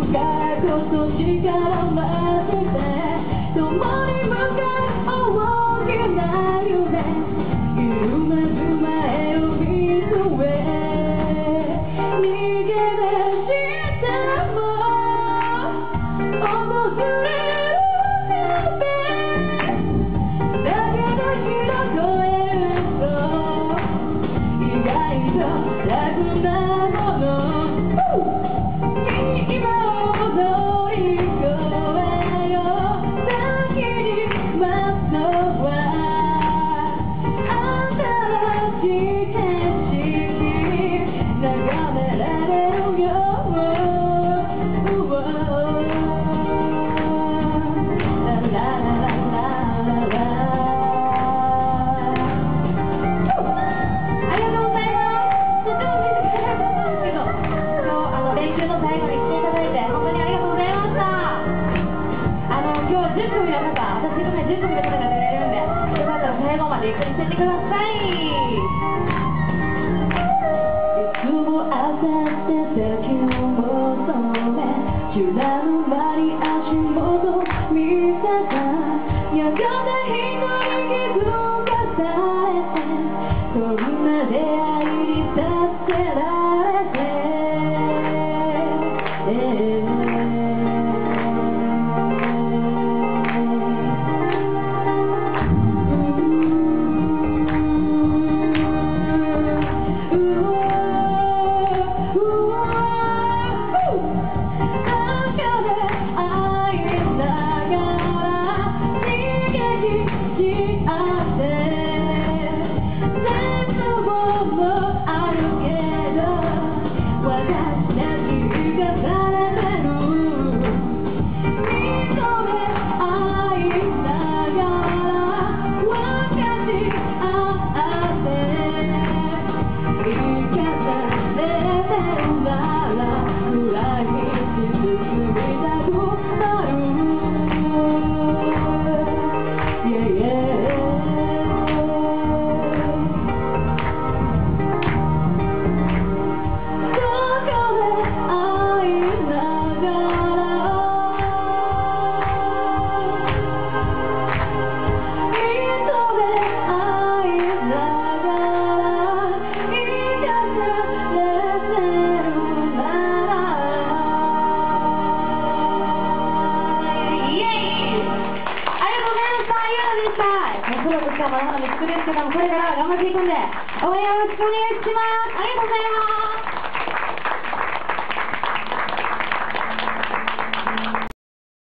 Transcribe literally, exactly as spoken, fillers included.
からこそ力を混ぜて共に向かう大きな夢揺るまず前を見据え逃げ出しても訪れる壁だけど広えると意外と楽なものじゅっくみの方、私含めじゅっくみの方が出れるんで、よかったら最後までゆっくりしてってください。いつもあさって先を求め知らぬ間に足元見せたやがて一人気づかされてこんな出会いにさせられて、えープロとしてはまだまだ未熟ですけども、これから頑張っていくんで応援よろしくお願いします。ありがとうございます。